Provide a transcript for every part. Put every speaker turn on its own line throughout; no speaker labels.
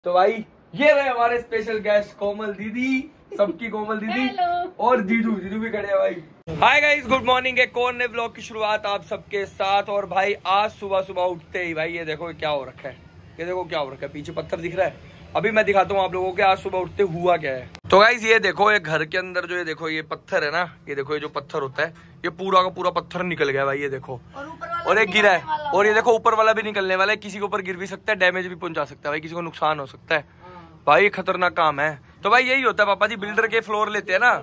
तो भाई ये रहे हमारे स्पेशल गेस्ट कोमल दीदी, सबकी कोमल दीदी और जीजू भी खड़े हैं भाई। Hi guys, good morning. एक और नए ब्लॉग की शुरुआत आप सबके साथ। और भाई आज सुबह सुबह उठते ही भाई ये देखो क्या हो रखा है, ये देखो क्या हो रखा है, पीछे पत्थर दिख रहा है। अभी मैं दिखाता हूँ आप लोगों को आज सुबह उठते हुआ क्या है। तो गाइस ये देखो, ये घर के अंदर जो ये देखो ये पत्थर है ना, ये देखो ये जो पत्थर होता है ये पूरा का पूरा पत्थर निकल गया भाई, ये देखो। और एक गिरा है और ये देखो ऊपर वाला भी निकलने वाला है। किसी के ऊपर गिर भी सकता है, डैमेज भी पहुंचा सकता है भाई, किसी को नुकसान हो सकता है भाई, खतरनाक काम है। तो भाई यही होता है पापा जी, बिल्डर के फ्लोर लेते हैं ना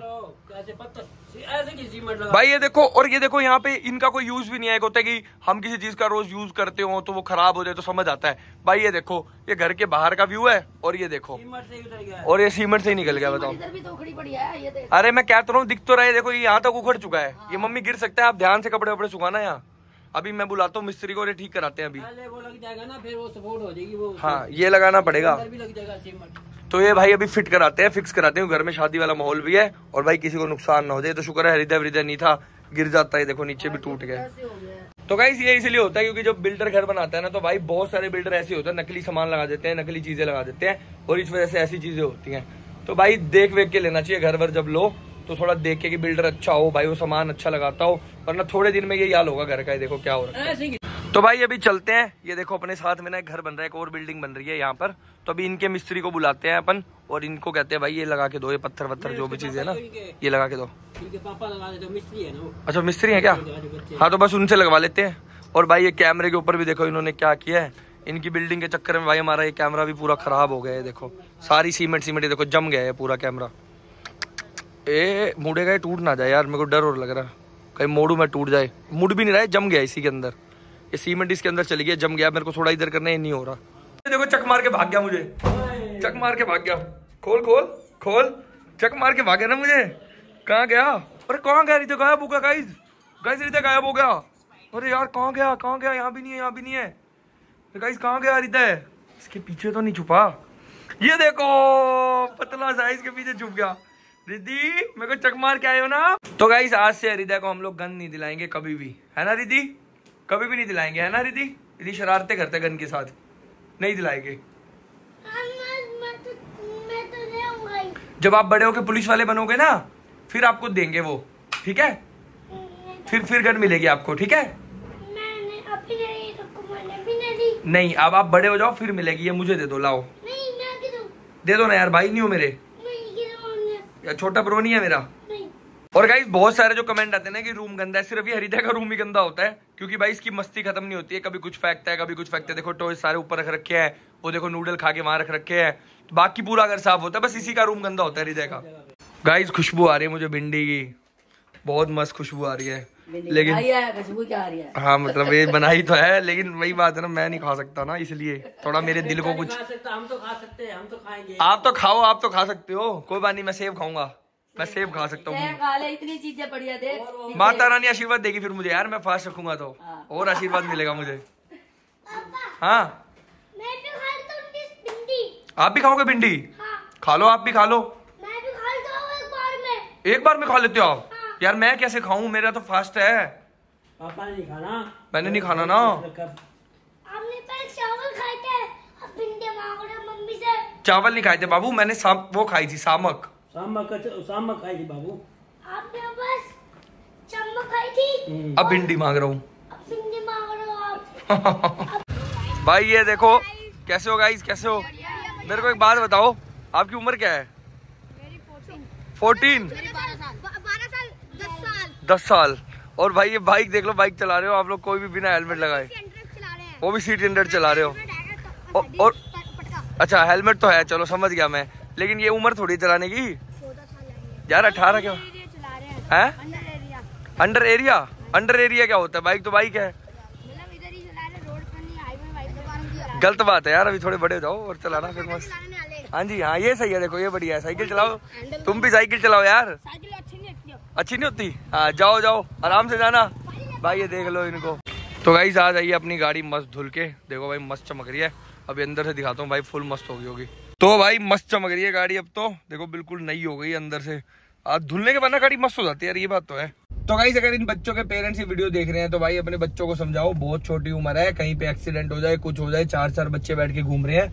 भाई। ये देखो, और ये देखो यहाँ पे इनका कोई यूज भी नहीं है। एक होता है कि हम किसी चीज का रोज यूज करते हो तो वो खराब हो जाए तो समझ आता है भाई। ये देखो ये घर के बाहर का व्यू है और ये देखो, और ये सीमेंट से ही निकल गया। बताओ, अरे मैं क्या रहा हूँ, दिख तो रहा है, देखो ये यहाँ तक उखड़ चुका है। ये मम्मी गिर सकता है, आप ध्यान से कपड़े वपड़े सुखाना यहाँ। अभी मैं बुलाता हूँ मिस्त्री को, ठीक कराते हैं अभी।
वो लग जाएगा ना, फिर वो सपोर्ट हो जाएगी वो।
हाँ ये लगाना पड़ेगा,
लग जाएगा सीमेंट।
तो ये भाई अभी फिट कराते हैं, फिक्स कराते हैं। घर में शादी वाला माहौल भी है और भाई किसी को नुकसान ना हो जाए। तो शुक्र है हृदय वृदय नहीं था, गिर जाता है, देखो नीचे भी टूट गया। तो गाइस ये इसलिए होता है क्योंकि जब बिल्डर घर बनाता है ना तो भाई बहुत सारे बिल्डर ऐसे होते हैं, नकली सामान लगा देते हैं, नकली चीजें लगा देते हैं और इस वजह से ऐसी चीजें होती हैं। तो भाई देख वेख के लेना चाहिए घर वर जब लो, तो थोड़ा देख के कि बिल्डर अच्छा हो भाई, वो सामान अच्छा लगाता हो, वरना थोड़े दिन में यही हाल होगा घर का। देखो क्या हो रहा है। तो भाई अभी चलते हैं, ये देखो अपने साथ में ना एक घर बन रहा है, एक और बिल्डिंग बन रही है यहाँ पर। तो अभी इनके मिस्त्री को बुलाते हैं अपन और इनको कहते हैं भाई ये लगा के दो, ये पत्थर वत्थर जो भी चीज है ना ये लगा के दो।
पापा लगा देते, मिस्त्री है ना।
अच्छा मिस्त्री है क्या? हाँ तो बस उनसे लगवा लेते हैं। और भाई ये कैमरे के ऊपर भी देखो इन्होंने क्या किया है। इनकी बिल्डिंग के चक्कर में भाई हमारा ये कैमरा भी पूरा खराब हो गया है। देखो सारी सीमेंट ये देखो जम गया है पूरा कैमरा। ए मुड़ेगा, टूट ना जाए यार, मेरे को डर और लग रहा कहीं मोड़ू में टूट जाए। मुड़ भी नहीं रहा है, जम गया इसी के अंदर, ये सीमेंट इसके अंदर चली गया, जम गया। मेरे को थोड़ा इधर करने नहीं हो रहा। देखो चक मार के भाग गया मुझे, चक मार के भाग गया। खोल खोल खोल, चक मार के भाग गया ना मुझे। कहाँ गया? अरे कहाँ गया? रिते गायब हो गया गाइस, गाइस रिते गायब हो गया। अरे यार कहाँ गया, कहाँ गया? यहाँ भी नहीं है, यहाँ भी नहीं है गाइस, कहाँ गया रिते? इसके पीछे तो नहीं छुपा? ये देखो पतला सा इसके पीछे छुप गया। रिद्धि मेरे को चक मार के आए हो ना। तो गाइस आज से हृदय को हम लोग गन नहीं दिलाएंगे कभी भी, है ना रिद्धि? कभी भी नहीं दिलाएंगे, है ना रिद्धि? रिद्धि शरारतें करते गन के साथ, नहीं दिलाएंगे। जब आप बड़े होके पुलिस वाले बनोगे ना फिर आपको देंगे वो, ठीक है? फिर गन मिलेगी आपको, ठीक है? नहीं अब आप बड़े हो जाओ फिर मिलेगी। ये मुझे दे दो, लाओ दे दो ना यार, भाई नहीं हो मेरे, या छोटा ब्रो नहीं है मेरा। और गाइस बहुत सारे जो कमेंट आते हैं ना कि रूम गंदा है, सिर्फ ये हृदय का रूम ही गंदा होता है क्योंकि भाई इसकी मस्ती खत्म नहीं होती है। कभी कुछ फेंकता है, कभी कुछ फेंकता है। देखो टॉय सारे ऊपर रख रखे हैं, वो देखो नूडल खा के वहां रख रखे हैं, बाकी पूरा घर साफ होता है, बस इसी का रूम गंदा होता है हृदय का। गाइस खुशबू आ रही है मुझे भिंडी की, बहुत मस्त खुशबू आ रही है। लेकिन
खुशबू क्या आ रही है?
हाँ मतलब ये बनाई तो है, लेकिन वही बात है ना, मैं नहीं खा सकता ना, इसलिए थोड़ा मेरे दिल को कुछ।
हम तो खा सकते हैं, हम तो खाएंगे।
आप तो खाओ, आप तो खा सकते हो, कोई बात नहीं, मैं सेब खाऊंगा, मैं सेब खा सकता हूँ।
इतनी चीजें बढ़िया दे,
माता रानी आशीर्वाद देगी फिर मुझे यार, मैं फास्ट रखूंगा तो और आशीर्वाद मिलेगा मुझे। हाँ आप भी खाओगे भिंडी? खा लो, आप भी खा लो। एक बार में खा लेते हो आप? यार मैं कैसे खाऊं, मेरा तो फास्ट है।
पापा ने नहीं खाना,
मैंने नहीं खाना ना।
आपने पहले चावल खाए थे, अब भिंडी मांग रहे हो मम्मी से।
चावल नहीं खाए थे बाबू, मैंने वो खाई थी सामक
खाई थी बाबू। आपने बस चम्मच खाई थी,
अब भिंडी मांग रहा हूँ।
अब भिंडी मांग रहे हो आप।
भाई ये देखो कैसे हो गाइस, कैसे हो? मेरे को एक बात बताओ, आपकी उम्र क्या है? 14? 10 साल। और भाई ये बाइक देख लो, बाइक चला रहे हो आप लोग, कोई भी बिना हेलमेट लगाए, वो भी सीट 100 चला रहे हो। और अच्छा हेलमेट तो है, चलो समझ गया मैं, लेकिन ये उम्र थोड़ी चलाने की यार। 18 क्या है? Under area? अंडर एरिया क्या होता है? बाइक तो बाइक है। गलत बात है यार, अभी थोड़े बड़े हो जाओ और चलाना फिर मस्त। हाँ जी हाँ ये सही है, देखो ये बढ़िया है, साइकिल चलाओ, तुम भी साइकिल चलाओ यार। अच्छी नहीं होती? हाँ जाओ जाओ आराम से जाना भाई। ये देख लो इनको। तो गाइस आ जाइए, अपनी गाड़ी मस्त धुल के देखो भाई, मस्त चमक रही है। अभी अंदर से दिखाता हूँ भाई, फुल मस्त होगी होगी। तो भाई मस्त चमक रही है गाड़ी, अब तो देखो बिल्कुल नई हो गई अंदर से। आज धुलने के बाद ना गाड़ी मस्त हो जाती है यार, ये बात तो है। तो गाइस अगर इन बच्चों के पेरेंट्स ये वीडियो देख रहे हैं तो भाई अपने बच्चों को समझाओ, बहुत छोटी उम्र है, कहीं पे एक्सीडेंट हो जाए, कुछ हो जाए, 4 बच्चे बैठ के घूम रहे हैं,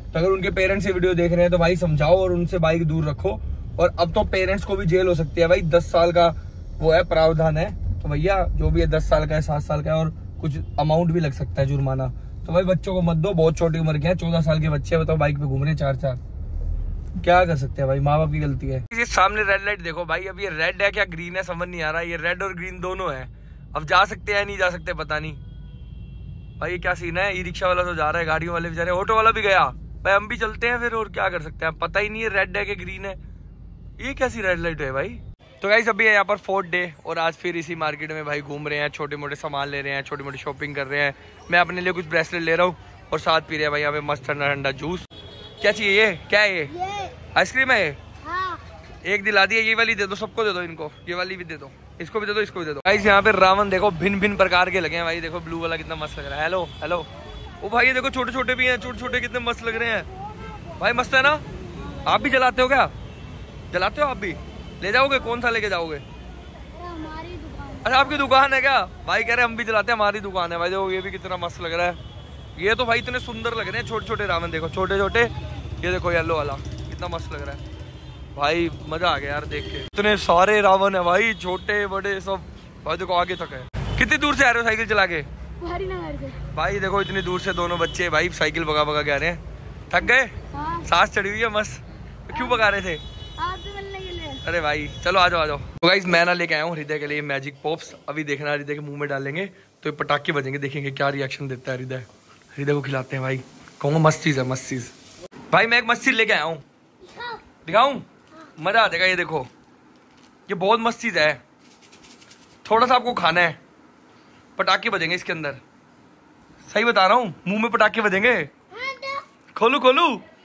तो अगर उनके पेरेंट्स ये वीडियो देख रहे हैं तो भाई समझाओ और उनसे बाइक दूर रखो। और अब तो पेरेंट्स को भी जेल हो सकती है भाई, 10 साल का वो है प्रावधान है। तो भैया जो भी है 10 साल का है, 7 साल का है, और कुछ अमाउंट भी लग सकता है जुर्माना। तो भाई बच्चों को मत दो, बहुत छोटी उम्र के हैं, 14 साल के बच्चे बताओ बाइक पे घूम रहे हैं 4-4, क्या कर सकते हैं भाई, माँ बाप की गलती है। ये सामने रेड लाइट देखो भाई, अब ये रेड है क्या ग्रीन है समझ नहीं आ रहा। ये रेड और ग्रीन दोनों है, अब जा सकते हैं नहीं जा सकते पता नहीं भाई। ये क्या सीन है, ई रिक्शा वाला तो जा रहा है, गाड़ियों वाले भी जा रहे हैं, ऑटो वाला भी गया भाई, हम भी चलते हैं फिर, और क्या कर सकते हैं, पता ही नहीं है रेड है कि ग्रीन है। ये कैसी रेड लाइट है भाई। तो गाइस अभी है यहाँ पर 4th डे और आज फिर इसी मार्केट में भाई घूम रहे हैं, छोटे मोटे सामान ले रहे हैं, छोटी मोटी शॉपिंग कर रहे हैं। मैं अपने लिए कुछ ब्रेसलेट ले रहा हूँ और साथ पी रहे हैं भाई यहाँ पे मस्त ठंडा ठंडा जूस। क्या चाहिए ये, क्या है ये आइसक्रीम है ये? हाँ। एक दिला दी है, ये वाली दे दो, सबको दे दो, इनको ये वाली भी दे दो, इसको भी दे दो, इसको भी दे दो। गाइस यहाँ पे रावण देखो भिन्न भिन्न प्रकार के लगे हैं भाई, देखो ब्लू वाला कितना मस्त लग रहा है। हेलो हेलो ओ भाई ये देखो छोटे छोटे भी हैं, छोटे छोटे कितने मस्त लग रहे हैं भाई, मस्त है ना। आप भी जलाते हो क्या, जलाते हो आप भी? ले जाओगे, कौन सा लेके जाओगे? हमारी दुकान। अच्छा आपकी दुकान है क्या? भाई कह रहे हम भी जलाते हैं, हमारी दुकान है भाई। देखो ये भी कितना मस्त लग रहा है, ये तो भाई इतने सुंदर लग रहे हैं, छोटे छोटे रावण देखो, छोटे छोटे। ये देखो येलो वाला कितना मस्त लग रहा है भाई, मजा आ गया यार देख के। इतने सारे रावण है भाई, छोटे बड़े सब भाई, देखो आगे तक है। कितनी दूर से आ रहे हो साइकिल चला के? भाई देखो इतनी दूर से दोनों बच्चे भाई साइकिल भगा भगा के आ रहे हैं। थक गए? सांस चढ़ी हुई है मस्त। क्यों भगा रहे थे? अरे भाई चलो आ जाओ आ जाओ। तो गाइस मैं ना लेके आया हूँ हृदय के लिए मैजिक पॉप्स। अभी देखना हृदय के मुंह में डालेंगे तो ये पटाखे बजेंगे, देखेंगे क्या रिएक्शन देता है हृदय। हृदय को खिलाते हैं भाई, कहूँगा मस्त चीज है, मस्त चीज। भाई मैं एक मस्त चीज लेके आया हूँ, दिखाऊं? मजा आ जाएगा। ये देखो ये बहुत मस्त चीज है, थोड़ा सा आपको खाना है, पटाखे बजेंगे इसके अंदर। सही बता रहा हूँ, मुंह में पटाखे बजेंगे। खोलू खोलू?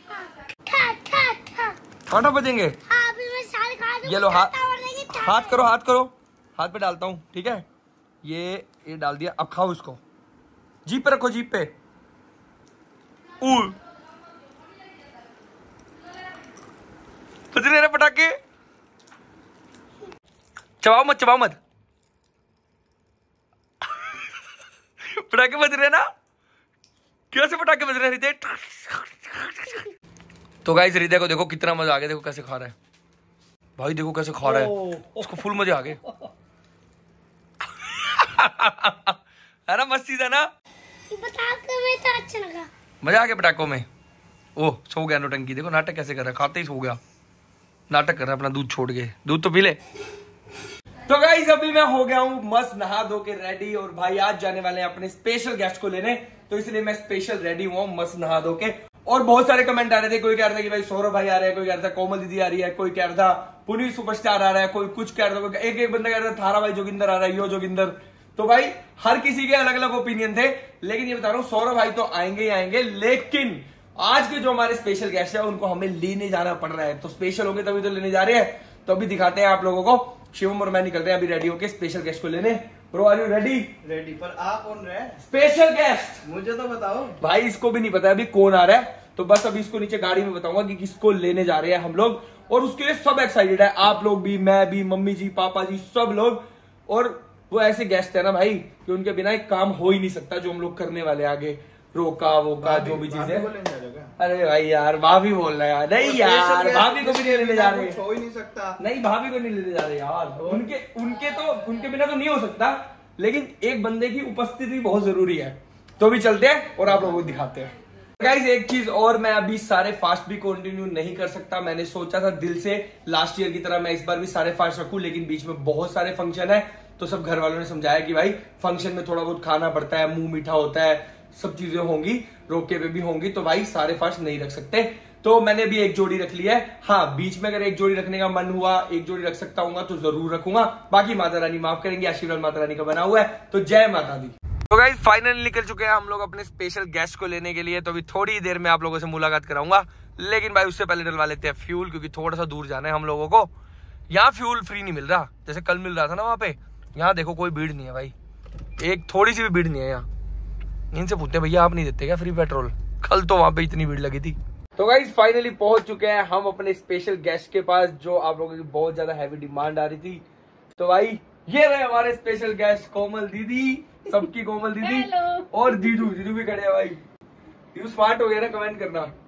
ठाठा बजेंगे। ये लो हाथ करो, हाथ करो, हाथ पे डालता हूँ ठीक है। ये डाल दिया, अब खाओ इसको। जीप पे रखो, जीप पे। बज रहे पटाखे, चबाओ मत, चबाओ मत। पटाखे बज रहे ना, कैसे पटाखे बज रहे हैं हृदय। तो गाइस हृदय को देखो कितना मजा आ गया, देखो कैसे खा रहा है भाई, देखो कैसे खा रहा है, उसको फुल मजे आ गए। है ना, मस्त चीज है ना। पटाखों में तो अच्छा लगा, मजा आ गया पटाखों में। ओह सो गया नौटंकी, देखो नाटक कैसे कर रहा है, खाते ही सो गया, नाटक कर रहा है अपना दूध छोड़ के, दूध तो पी ले। तो गाइस अभी मैं हो गया हूँ मस्त नहा धो के रेडी, और भाई आज जाने वाले हैं अपने स्पेशल गेस्ट को लेने, तो इसलिए मैं स्पेशल रेडी हुआ हूँ मस्त नहा धो के। और बहुत सारे कमेंट आ रहे थे, कोई कह रहा था कि भाई सौरभ भाई आ रहे हैं, कोई कह रहा था कोमल दीदी आ रही है, कोई कह रहा था पुनीत सुपरस्टार आ रहा है, कोई कुछ कह रहा था, एक बंदा कह रहा था थारा भाई जोगिंदर आ रहा है, यो जोगिंदर। तो भाई हर किसी के अलग अलग ओपिनियन थे, लेकिन ये बता रहा हूँ सौरभ भाई तो आएंगे ही आएंगे, लेकिन आज के जो हमारे स्पेशल गेस्ट है उनको हमें लेने जाना पड़ रहा है। तो स्पेशल होंगे तभी तो लेने जा रहे हैं, तो अभी दिखाते हैं आप लोगों को। शिवम और मैं निकल रहे हैं अभी रेडी होके स्पेशल गेस्ट को लेने। Bro are you ready?
Ready. पर आप कौन रहे?
स्पेशल गेस्ट
मुझे तो बताओ
भाई, इसको भी नहीं पता अभी कौन आ रहा है, तो बस अभी इसको नीचे गाड़ी में बताऊंगा कि किसको लेने जा रहे हैं हम लोग, और उसके लिए सब एक्साइटेड है, आप लोग भी, मैं भी, मम्मी जी, पापा जी, सब लोग। और वो ऐसे गेस्ट है ना भाई कि उनके बिना एक काम हो ही नहीं सकता जो हम लोग करने वाले आगे, रोका वोका जो भी चीज है। अरे भाई यार भाभी बोल रहा है यार, नहीं यार भाभी को भी नहीं लेने जा रहे,
हो ही नहीं सकता।
नहीं भाभी को नहीं लेने जा रहे यार, उनके बिना तो नहीं हो सकता, लेकिन एक बंदे की उपस्थिति बहुत जरूरी है। तो अभी चलते हैं और आप लोगों को दिखाते हैं। गाइस एक चीज और, मैं अभी सारे फास्ट भी कंटिन्यू नहीं कर सकता, मैंने सोचा था दिल से लास्ट ईयर की तरह मैं इस बार भी सारे फास्ट रखूं, लेकिन बीच में बहुत सारे फंक्शन है, तो सब घर वालों ने समझाया कि भाई फंक्शन में थोड़ा बहुत खाना पड़ता है, मुंह मीठा होता है, सब चीजें होंगी, रोके पे भी होंगी, तो भाई सारे फास्ट नहीं रख सकते। तो मैंने भी एक जोड़ी रख लिया है। हाँ बीच में अगर एक जोड़ी रखने का मन हुआ, एक जोड़ी रख सकता हूँ तो जरूर रखूंगा, बाकी माता रानी माफ करेंगे, आशीर्वाद माता रानी का बना हुआ है। तो जय माता दी। तो गाइस फाइनली निकल चुके हैं हम लोग अपने स्पेशल गेस्ट को लेने के लिए, तो अभी थोड़ी देर में आप लोगों से मुलाकात कराऊंगा, लेकिन भाई उससे पहले डलवा लेते हैं फ्यूल, क्योंकि थोड़ा सा दूर जाना है हम लोगों को। यहाँ फ्यूल फ्री नहीं मिल रहा, जैसे कल मिल रहा था ना वहां पे, यहाँ देखो कोई भीड़ नहीं है भाई, एक थोड़ी सी भी भीड़ नहीं है यहाँ। इनसे पूछते हैं भैया आप नहीं देते क्या फ्री पेट्रोल, कल तो वहां पे इतनी भीड़ लगी थी। तो गाइस फाइनली पहुंच चुके हैं हम अपने स्पेशल गेस्ट के पास, जो आप लोगों की बहुत ज्यादा हैवी डिमांड आ रही थी। तो भाई ये रहे हमारे स्पेशल गेस्ट कोमल दीदी, सबकी कोमल दीदी और दीदू भी खड़े हैं भाई। दीदू स्मार्ट हो गया ना, कमेंट करना।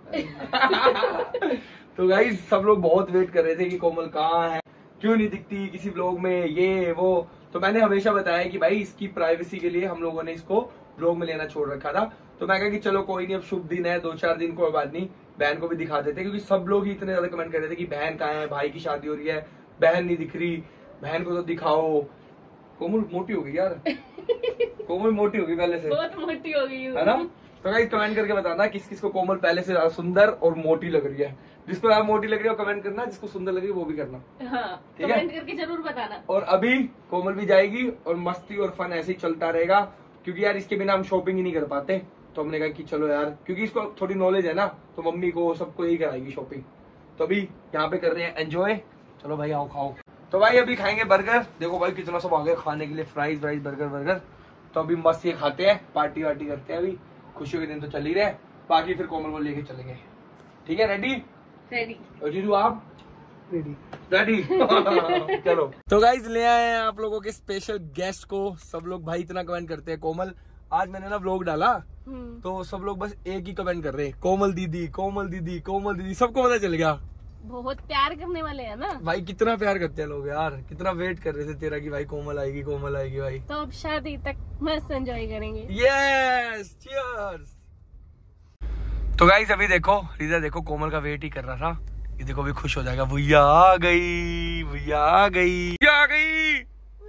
तो गाइस सब लोग बहुत वेट कर रहे थे कि कोमल कहाँ है, क्यों नहीं दिखती किसी ब्लॉग में, ये वो। तो मैंने हमेशा बताया कि भाई इसकी प्राइवेसी के लिए हम लोगों ने इसको ब्लॉग में लेना छोड़ रखा था। तो मैं कहा कि चलो कोई नहीं, अब शुभ दिन है, 2-4 दिन कोई बात नहीं, बहन को भी दिखा देते, क्योंकि सब लोग ही इतने ज्यादा कमेंट कर रहे थे कि बहन कहाँ है, भाई की शादी हो रही है, बहन नहीं दिख रही, बहन को तो दिखाओ। कोमल मोटी हो गई यार, कोमल मोटी हो गई पहले से,
बहुत मोटी हो गई
है ना। तो गाइस कमेंट करके बताना किस किस को कोमल पहले से ज्यादा सुंदर और मोटी लग रही है। जिसको ज्यादा मोटी लग रही है वो कमेंट करना, जिसको सुंदर लग रही है वो भी करना।
हाँ,
ठीक है,
कमेंट करके जरूर बताना।
और अभी कोमल भी जाएगी और मस्ती और फन ऐसे ही चलता रहेगा, क्योंकि यार इसके बिना हम शॉपिंग ही नहीं कर पाते। तो हमने कहा कि चलो यार, क्योंकि इसको थोड़ी नॉलेज है ना, तो मम्मी को सबको यही कराएगी शॉपिंग। तो अभी यहाँ पे कर रहे हैं एंजॉय। चलो भाई आओ खाओ। तो भाई अभी खाएंगे बर्गर। देखो भाई कितना सब आ गया खाने के लिए, फ्राइज व्राइज बर्गर। तो अभी मस्त ये खाते हैं, पार्टी वार्टी करते हैं। अभी खुशियों के दिन तो चल ही रहे, बाकी फिर कोमल को लेके चलेंगे। ठीक है, रेडी? और जीजू आप रेडी? चलो। तो गाइज ले आए हैं आप लोगों के स्पेशल गेस्ट को। सब लोग भाई इतना कमेंट करते हैं कोमल, आज मैंने ना व्लॉग डाला तो सब लोग बस एक ही कमेंट कर रहे हैं, कोमल दीदी कोमल दीदी कोमल दीदी। सबको पता चल गया,
बहुत प्यार करने वाले हैं ना
भाई। कितना प्यार करते हैं लोग यार, कितना वेट कर रहे थे तेरा कि भाई कोमल आएगी भाई।
तो अब शादी तक मस्त एंजॉय करेंगे।
Yes, cheers. तो गाइस अभी देखो रिदा, देखो कोमल का वेट ही कर रहा था, ये देखो अभी खुश हो जाएगा। भैया आ गई, भैया आ गई, भैया आ गई।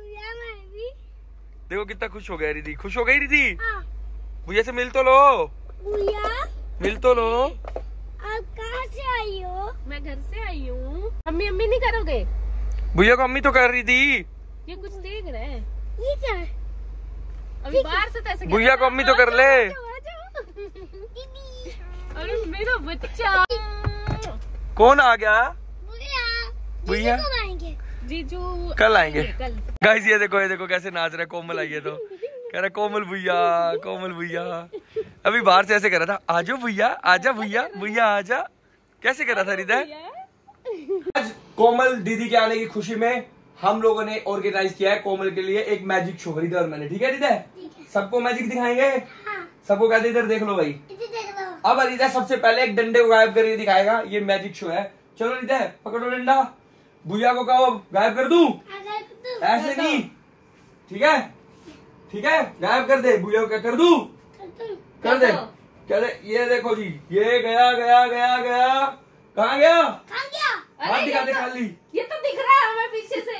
देखो कितना खुश हो गया रिदी, खुश हो गई रिदी। भैया से मिल तो लो, मिल तो लो।
आप कहाँ से आई हो? मैं घर से आई हूँ। अम्मी नहीं करोगे?
भैया को अम्मी तो कर रही थी।
ये कुछ देख रहे हैं, ये क्या है? अभी बाहर से तो ऐसे
भैया को अम्मी तो कर ले।
अरे मेरा बच्चा।
कौन आ गया? भैया
जीजू
कल आएंगे। गाइस ये देखो कैसे नाच रहा है। कोमल आई है तो कह रहा कोमल भैया। अभी बाहर से ऐसे कर रहा था, आजो भैया, आजा भैया आजा। कैसे कर रहा था हृदय? आज कोमल दीदी के आने की खुशी में हम लोगों ने ऑर्गेनाइज किया है कोमल के लिए एक मैजिक शो, हृदय और मैंने। ठीक है हृदय? सबको मैजिक दिखाएंगे। सबको कहते इधर देख लो भाई। अब हृदय सबसे पहले एक डंडे को गायब करके दिखाएगा, ये मैजिक शो है। चलो हृदय पकड़ो डंडा, भैया को कहो गायब कर दूं। ऐसे नहीं, ठीक है गायब कर दे। भैया को क्या कर दूं? कर दे। क्या दे? ये देखो जी, ये गया। कहाँ गया? हाथ दिखा दे खाली।
ये तो दिख रहा है हमें पीछे से।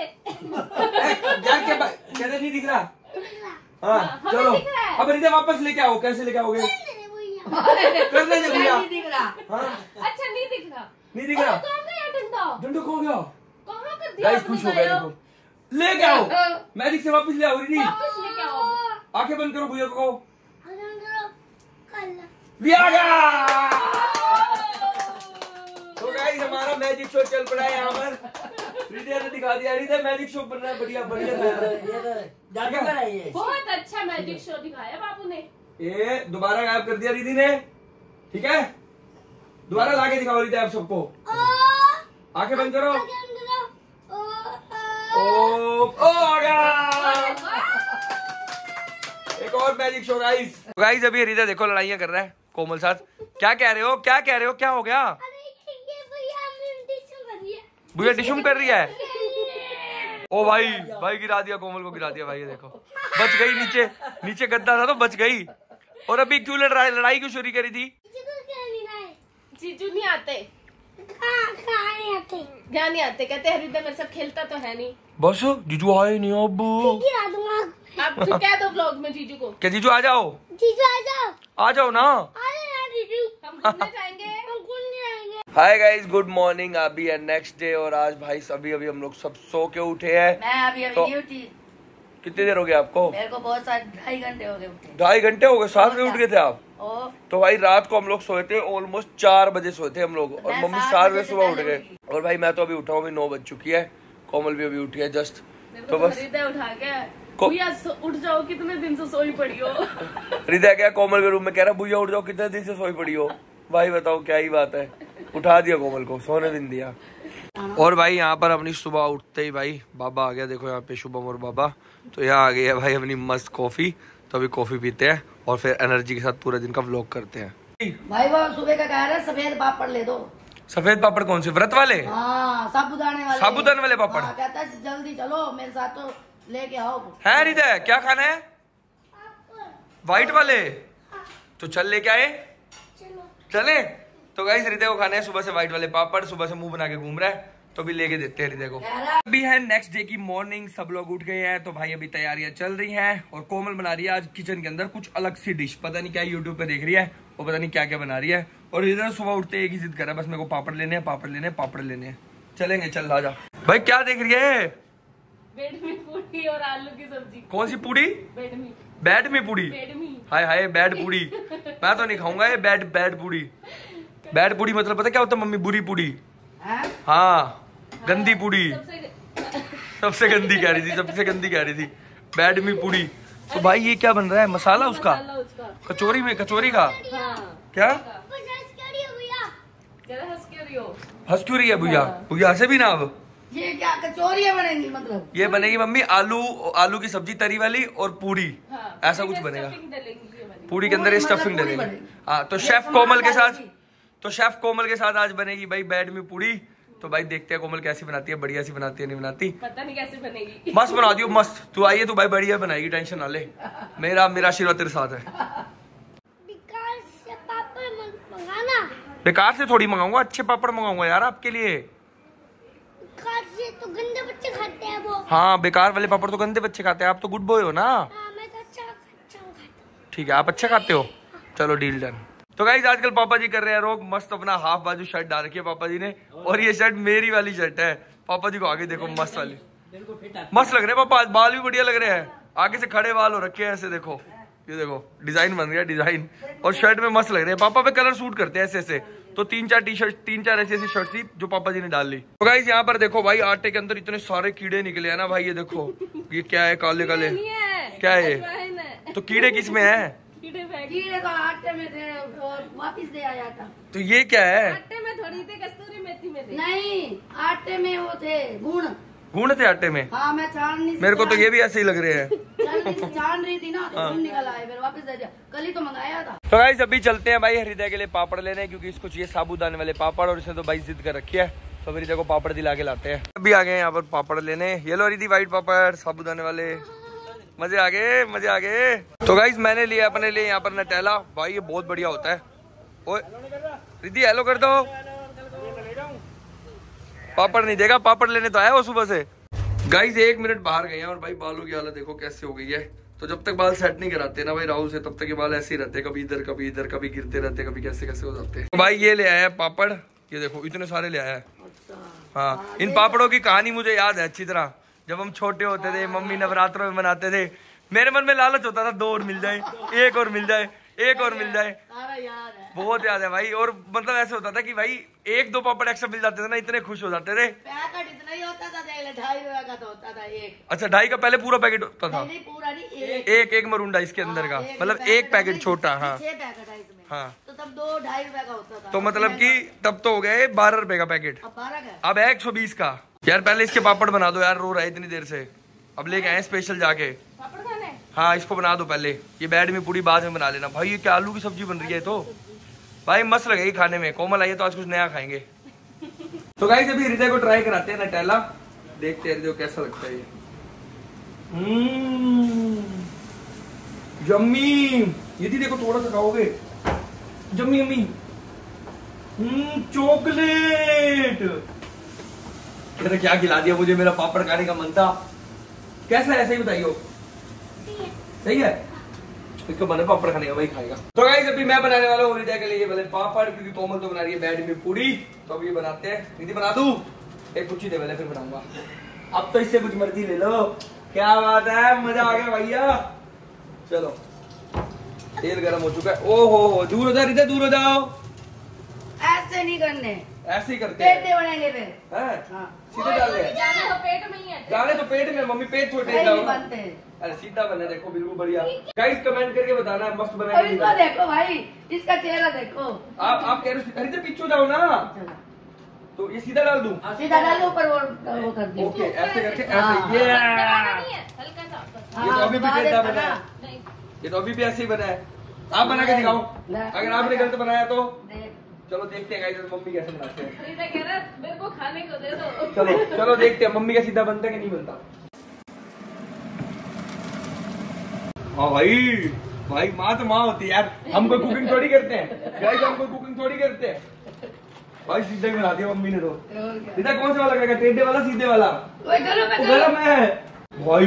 क्या नहीं दिख रहा? हाँ चलो अब हृदय वापस लेके आओ। कैसे लेके आओगे? कर दे भैया।
नहीं दिख रहा। अच्छा नहीं दिख रहा।
डंडा खो गया।
कहाँ कर दिया?
गाइस खुश हो गए। देखो लेके आओ, मैजिक से वापस ले आओ।
वापस लेके आओ।
आंखें बंद करो, भैया को भी आ गया। तो गाइस हमारा मैजिक शो चल पड़ा है यहाँ पर। रिदे ने दिखा दिया, रिदे मैजिक शो बन रहा है, बढ़िया।
बहुत अच्छा मैजिक शो दिखाया बाबू ने।
ये दोबारा गायब कर दिया रिदी ने। ठीक है, दोबारा लाके दिखाओ रिदे आप सबको। आंखें बंद करो। ओ आ गया। एक और मैजिक शो गाइस अभी हृदय देखो लड़ाइयाँ कर रहा है कोमल साथ। क्या कह रहे हो? क्या हो गया? भैया डिशुम कर रही है। ओ भाई गिरा दिया, कोमल को गिरा दिया भाई। ये देखो बच गई, नीचे गद्दा था तो बच गई। और अभी क्यों लड़ाई क्यों शुरू करी थी?
जीजू नहीं आते, क्या नहीं आते? कहते हृदय मेरे साथ खेलता तो है नहीं।
बस जीजू आए नहीं अब
आप तो क्या दो व्लॉग में जीजू को। क्या
जीजू आ जाओ ना।
हम घूमने जाएंगे।
Hi guys, good morning. अभी है नेक्स्ट डे और आज भाई अभी हम लोग सब सो के उठे हैं।
मैं अभी
तो,
नहीं उठी।
कितनी देर हो गया आपको?
मेरे को बहुत सारे 2.5 घंटे हो गए उठे।
2.5 घंटे हो गए? 7 बजे उठ गए थे आप? तो भाई रात को हम लोग सोए थे, ऑलमोस्ट 4 बजे सोए थे हम लोग, और मम्मी 7 बजे सुबह उठ गए। और भाई मैं तो अभी उठा हूँ, अभी 9 बज चुकी है। कोमल भी अभी उठी है जस्ट। तो बस
उठा के उठ जाओ, कितने दिन से सोई पड़ी हो।
हृदय क्या कोमल के रूम में कह रहा भैया उठ जाओ, कितने दिन से सोई पड़ी हो। भाई बताओ क्या ही बात है, उठा दिया कोमल को, सोने भी नहीं दिया। और भाई यहाँ पर अपनी सुबह उठते ही भाई बाबा आ गया। देखो यहाँ पे शुभम और बाबा। तो यहाँ आ गई है भाई अपनी मस्त कॉफी। तो अभी कॉफी पीते हैं और फिर एनर्जी के साथ पूरे दिन का व्लॉग करते हैं।
भाई वो सुबह का कह रहे सफेद पापड़ ले दो।
सफेद पापड़ कौन से, व्रत वाले?
हाँ, साबुदाने वाले।
साबुदाने वाले पापड़।
हाँ, कहता है जल्दी चलो मेरे साथ तो लेके आओ।
है हृदय, क्या खाना है? व्हाइट वाले? तो चल लेके आए, चले। तो गाइस हृदय को खाना है सुबह से व्हाइट वाले पापड़, सुबह से मुंह बना के घूम रहा है, तो अभी लेके देते हैं हृदय को। अभी है नेक्स्ट डे की मॉर्निंग, सब लोग उठ गए हैं, तो भाई अभी तैयारियां चल रही हैं और कोमल बना रही है आज किचन के अंदर कुछ अलग सी डिश, पता नहीं क्या यूट्यूब पे देख रही है, वो पता नहीं क्या क्या बना रही है। और इधर सुबह उठते एक ही जिद कर रहा है, बस मेरे को पापड़ लेने हैं, पापड़ लेने हैं, पापड़ लेने हैं। चलेंगे, चल आ जा। भाई क्या देख रही है?
बेड में पूड़ी और आलू की सब्जी।
कौन सी पूड़ी?
बेड में।
बेड में पूड़ी?
बेड में।
हाय हाय, बेड पूड़ी मैं तो नहीं खाऊंगा ये बेड पूड़ी। बेड पूड़ी मतलब पता क्या होता है मम्मी? बुरी पूड़ी। हाँ, गंदी पूड़ी। सबसे गंदी कह रही थी, सबसे गंदी कह रही थी बेड में पूड़ी। तो भाई ये क्या बन रहा है? मसाला उसका? कचौरी में? कचौरी का?
हाँ।
क्या हंस क्यों रही है भैया? भैया से भी ना। अब
ये क्या कचौरियाँ बनेंगी? मतलब
ये बनेगी मम्मी आलू की सब्जी तरी वाली और पूरी।
हाँ,
ऐसा कुछ बनेगा। पूरी के अंदर
पूरी
स्टफिंग
मतलब पूरी
डलेगी। हाँ, तो शेफ कोमल के साथ आज बनेगी भाई बेड में पूड़ी। तो भाई देखते हैं कोमल कैसी बनाती है, बढ़िया सी बनाती है नहीं बनाती,
पता नहीं कैसे बनेगी।
मस्त बना दियो, मस्त। तू आइए, तू भाई बढ़िया बनाएगी, टेंशन ना ले। मेरा आशीर्वाद तेरे साथ है। बेकार से थोड़ी मंगाऊंगा, अच्छे पापड़ मंगाऊंगा यार आपके लिए।
से तो गंदे बच्चे खाते हैं वो।
हाँ, बेकार वाले पापड़ तो गंदे बच्चे खाते हैं, आप तो गुड बॉय हो ना।
मैं तो अच्छा खाता हूँ।
ठीक है, आप अच्छा खाते हो, चलो डील डन। तो गाइस आजकल पापा जी कर रहे हैं रोक, मस्त अपना हाफ बाजू शर्ट डाल रखी है पापा जी ने, और ये शर्ट मेरी वाली शर्ट है। पापा जी को आगे देखो, मस्त वाली, मस्त लग रहे हैं पापा, बाल भी बढ़िया लग रहे हैं, आगे से खड़े बाल हो रखे हैं ऐसे, देखो ये देखो डिजाइन बन गया, डिजाइन, और शर्ट में मस्त लग रहे हैं। पापा पे कलर सूट करते हैं ऐसे ऐसे, तो तीन चार ऐसी ऐसी शर्ट थी जो पापा जी ने डाल ली। तो गाइस यहाँ पर देखो भाई आटे के अंदर इतने सारे कीड़े निकले हैं ना भाई, ये देखो ये क्या है, काले काले क्या है? तो कीड़े किस में है?
कीड़े को आटे में थे और वापिस दे आया था।
तो ये क्या है?
आटे में थोड़ी थे, कस्तूरी मेथी में थे।
नहीं, आटे में वो थे
गुण थे आटे में।
हाँ, मैं छान नहीं,
मेरे को तो ये भी ऐसे ही लग रहे हैं।
छान रही थी ना, तो निकल आए, फिर वापस दे दिया, कल ही तो मंगाया था।
तो गाइस अभी चलते हैं भाई हृदय के लिए पापड़ लेने, क्योंकि इसको चाहिए साबुदाने वाले पापड़, और इसने तो भाई जिद कर रखी है, तो हृदय को पापड़ दिला के लाते हैं। अभी आ गए यहाँ पर पापड़ लेने, ये लो रिद्धि व्हाइट पापड़ साबुदाने वाले, मजे आ गए, मजे आ गए। तो गाइस मैंने लिया अपने लिए यहाँ पर नटेला, भाई ये बहुत बढ़िया होता है। ओए रिद्धि हेलो कर दो, पापड़ नहीं देगा, पापड़ लेने तो आया वो सुबह से। गाइस 1 मिनट बाहर गए हैं और भाई बालों की हालत देखो कैसे हो गई है। तो जब तक बाल सेट नहीं कराते ना भाई राहुल से, तब तक ये बाल ऐसे ही रहते हैं, कभी इधर कभी इधर, कभी गिरते रहते, कभी कैसे कैसे हो जाते हैं। तो भाई ये ले आया है पापड़, ये देखो इतने सारे ले आया है। हाँ, इन पापड़ों की कहानी मुझे याद है अच्छी तरह। जब हम छोटे होते थे, मम्मी नवरात्रों में बनाते थे, मेरे मन में लालच होता था 2 और मिल जाए, 1 और मिल जाए, 1 और मिल जाए, बहुत याद है भाई। और मतलब ऐसे होता था कि भाई 1-2 पापड़ एक्स्ट्रा मिल जाते थे ना, इतने खुश हो जाते थे।
पैकेट इतना ही होता था, 2.5 रुपए का तो होता था एक।
अच्छा 2.5 का पहले पूरा पैकेट होता था?
नहीं, पूरा नहीं,
एक मरूंडा इसके अंदर का, मतलब एक पैकेट छोटा। हाँ
6 पैकेट है इसमें।
हाँ,
तो तब 2-2.5 रुपए का होता था।
तो मतलब कि तब तो हो गए 12 रुपए का पैकेट,
अब 12 का,
अब है 120 का। यार पहले इसके पापड़ बना दो यार, रो रहा है इतनी देर से, अब लेके आए स्पेशल जाके।
पापड़ खाने?
हाँ इसको बना दो पहले, ये बेड में पूरी बाद में बना लेना। भाई ये क्या आलू की सब्जी बन रही है, तो भाई मस्त लगेगी खाने में। कोमल आइए तो आज कुछ नया खाएंगे। तो गाइस अभी हृदय को ट्राई कराते हैं नटेला, देखते हैं हृदय को कैसा लगता है ये। यम्मी, ये थी देखो, थोड़ा सा खाओगे, यम्मी यम्मी। चॉकलेट, ये क्या खिला दिया मुझे, मेरा पापड़ खाने का मन था। कैसा है, ऐसे ही बताइए। सही है, इसको बने पापड़ खाने का, वही खाएगा। तो गाइस अभी मैं बनाने वाला हूँ हृदय के लिए वाले पापड़, क्योंकि कोमल तो बना रही है बेड में पूरी। तो अब ये बनाते हैं, दीदी बना दूं? एक कुछ ही दे, फिर बनाऊंगा। अब तो इससे कुछ मर्जी ले लो, क्या बात है, मजा आ गया भैया। चलो तेल गर्म हो चुका है। ओ हो, दूर हो जाओ हृदय, दूर हो जाओ।
ऐसे नहीं करने,
ऐसे ही करते हैं,
पेट बनेंगे फिर।
सीधे डाल रहे हैं,
जाने तो पेट में ही है।
जाने तो पेट में, मम्मी पेट छोटे
बनते हैं।
अरे सीधा बने, देखो बिल्कुल बढ़िया। गाइस कमेंट करके बताना मस्त बना।
इसको देखो भाई, इसका चेहरा देखो।
आप कह रहे हो पीछे जाओ ना, तो ये सीधा डाल दूं?
सीधा डाल दो, ऊपर वो कर दी।
ओके, ऐसे करके ऐसे, ये
हल्का सा।
ये तो अभी भी टेढ़ा बना है, ये तो अभी भी ऐसे ही बना है। आप बना के दिखाओ, अगर आपने गलत बनाया तो चलो देखते हैं गाइस मम्मी कैसे बनाते हैं।
रीता कह रहा है मेरे को खाने को दे दो।
चलो चलो देखते हैं मम्मी का सीधा बनता है कि नहीं बनता। हाँ भाई, भाई माँ तो माँ होती है यार, हम कोई कुकिंग थोड़ी करते हैं गाइस, हम कोई कुकिंग थोड़ी करते हैं। भाई सीधा ही बना दिया मम्मी ने तो। सीधा कौन सा वाला करेगा, टेढ़े वाला सीधे वाला? गरम है भाई।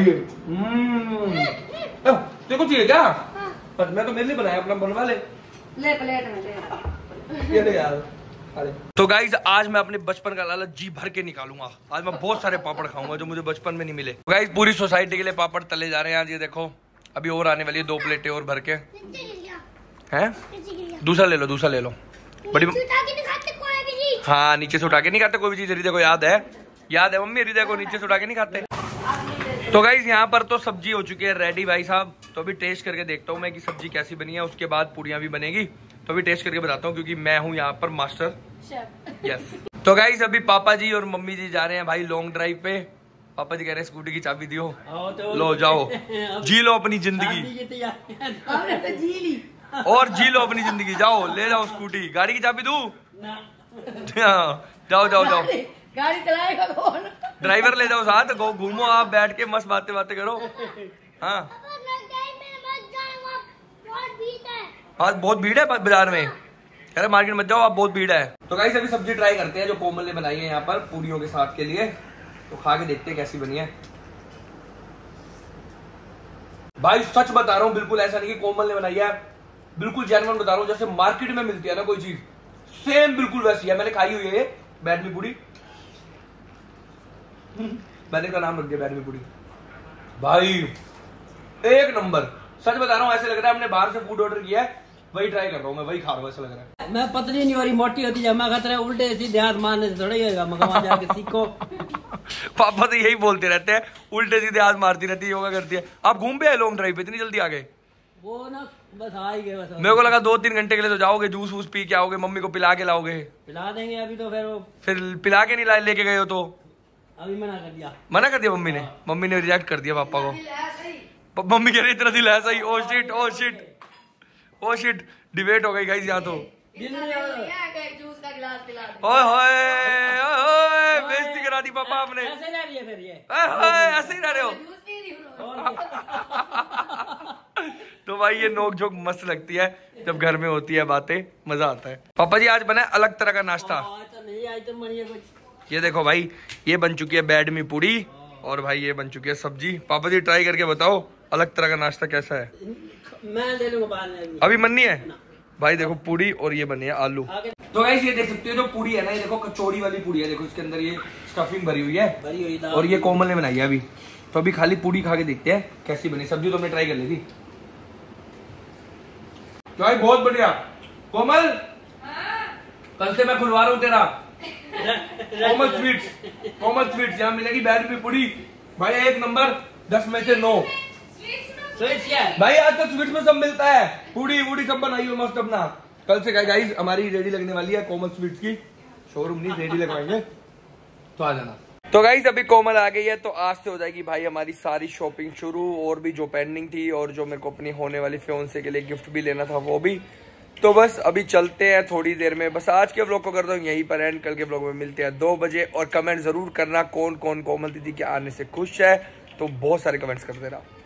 तेरे को चाहिए क्या? पर मैं तो मेरे लिए बनाया, अपना बनवा ले
प्लेट में
ये ले यार। अरे तो गाइज आज मैं अपने बचपन का लालच जी भर के निकालूंगा। आज मैं बहुत सारे पापड़ खाऊंगा जो मुझे बचपन में नहीं मिले। गाइज पूरी सोसाइटी के लिए पापड़ तले जा रहे हैं आज। ये देखो अभी और आने वाली है 2 प्लेटें और भर के हैं। दूसरा ले लो, दूसरा ले लो। बड़ी हाँ नीचे से उठा के नहीं खाते कोई भी चीज। हृदय को याद है, याद है मम्मी, हृदय को नीचे से उठा के नहीं खाते। तो गाइज यहाँ पर तो सब्जी हो चुकी है रेडी भाई साहब। तो अभी टेस्ट करके देखता हूँ मैं कि सब्जी कैसी बनी है, उसके बाद पूड़ियाँ भी बनेगी। तो अभी टेस्ट करके बताता हूँ क्योंकि मैं हूँ यहाँ पर मास्टर यस। तो गाइज अभी पापा जी और मम्मी जी जा रहे हैं भाई लॉन्ग ड्राइव पे। पापा जी कह रहे हैं स्कूटी की चाबी दियो, लो जाओ जी लो अपनी जिंदगी और जी लो अपनी जिंदगी। जाओ ले जाओ स्कूटी, गाड़ी की चाबी दूं? जाओ जाओ जाओ,
गाड़ी चलाएगा कौन?
ड्राइवर ले जाओ साथ, घूमो आप बैठ के मस्त बातें बातें करो। हाँ आज बहुत भीड़ है बाजार में, कह रहे मार्केट मत जाओ आप, बहुत भीड़ है। तो गाइस अभी सब्जी ट्राई करते हैं जो कोमल ने बनाई है यहाँ पर पूरियों के साथ के लिए। तो खा के देखते हैं कैसी बनी है। भाई सच बता रहा हूँ, बिल्कुल ऐसा नहीं कि कोमल ने बनाई है, बिल्कुल जेन्युइन बता रहा हूँ। जैसे मार्केट में मिलती है ना कोई चीज, सेम बिल्कुल वैसी है। मैंने खाई हुई है ये बैडमी पूरी, मैंने का नाम रख दिया बैडमी पूरी। भाई एक नंबर, सच बता रहा हूँ। ऐसे लग रहा है हमने बाहर से फूड ऑर्डर किया है, वही ट्राई कर रहा हूँ मैं, वही खा रहा हूँ ऐसा लग रहा है।
मैं पतली नहीं हो रही, मोटी होती जमा खतरा उल्टे सीधे हाथ मारने से थोड़ा ही होगा, मगवा जाके सीखो।
पापा तो यही बोलते रहते हैं, उल्टे सीधे हाथ मारती रहती है, योगा करती है। आप घूम पे आए लॉन्ग ड्राइव पे, इतनी जल्दी आ गए?
वो ना बस आ ही गए बस।
मेरे को लगा 2-3 घंटे के लिए तो जाओगे, जूस वूस पी के आओगे, मम्मी को पिला के लाओगे।
पिला देंगे अभी तो, फिर वो
फिर पिला के नहीं लाए, लेके गए हो तो
अभी मना कर दिया।
मना कर दिया मम्मी ने? मम्मी ने रिजेक्ट कर दिया पापा को। मम्मी कह रही इतना दिल है सही। Oh shit oh shit oh shit, debate हो गई गाइस यहाँ तो।
जूस का गिलास पिला दे।
ओए होए बेइज्जती करा दी पापा आपने।
ऐसे रह रही है फिर ये,
ऐसे ही रह रहे हो। तो भाई ये नोक झोंक मस्त लगती है जब घर में होती है बातें, मजा आता है। पापा जी आज बना है अलग तरह का नाश्ता। ये देखो भाई, ये बन चुकी है बैडमी पूड़ी और भाई ये बन चुकी है सब्जी। पापा जी ट्राई करके बताओ अलग तरह का नाश्ता कैसा है।
मैं ले लूंगा बाद में,
अभी मन नहीं है भाई। देखो पूड़ी और ये बनी है आलू। तो गाइस ये देख सकते हो जो पूड़ी है ना, ये देखो कचौड़ी वाली पूड़ी है। देखो इसके अंदर ये स्टफिंग भरी हुई है और ये कोमल ने बनाई है अभी। तो अभी खाली पूड़ी खा के देखते हैं कैसी बनी। सब्जी तो हमने ट्राई कर ली थी। तो भाई बहुत बढ़िया। कोमल कल से मैं खुलवा रहा हूँ तेरा कोमल स्वीट्स यहाँ मिलेगी बैडमी पूड़ी भाई, 1 नंबर 10 में से 9। भाई आजकल स्वीट्स में सब मिलता है, पूड़ी वूड़ी सब बनाई हो मस्त अपना। कल से गाइस हमारी रेडी लगने वाली है कोमल स्वीट्स की, शोरूम नहीं रेडी लगवाएंगे, तो आ जाना। तो गाइस अभी कोमल आ गई है, तो आज से हो जाएगी भाई हमारी सारी शॉपिंग शुरू। और भी जो पेंडिंग थी और जो मेरे को अपनी होने वाली फियांसे के लिए गिफ्ट भी लेना था वो भी। तो बस अभी चलते हैं थोड़ी देर में। बस आज के व्लॉग को करता हूँ यहीं पर एंड। कल के व्लॉग में मिलते हैं 2 बजे। और कमेंट जरूर करना कौन कौन कोमल दीदी के आने से खुश है, तो बहुत सारे कमेंट्स कर देना।